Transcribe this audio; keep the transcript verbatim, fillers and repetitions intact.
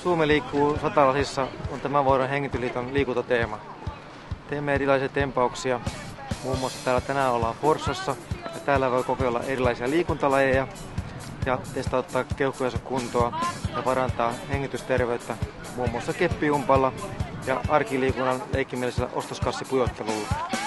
Suomi liikkuu Satalasissa on tämän vuoden Hengitysliiton liikuntateema. Teemme erilaisia tempauksia. Muun muassa täällä tänään ollaan Forssassa ja täällä voi kokeilla erilaisia liikuntalajeja ja testauttaa keuhkojensa kuntoa ja parantaa hengitysterveyttä muun muassa keppiumpalla ja arkiliikunnan leikkimielisellä ostoskassipujottelulla.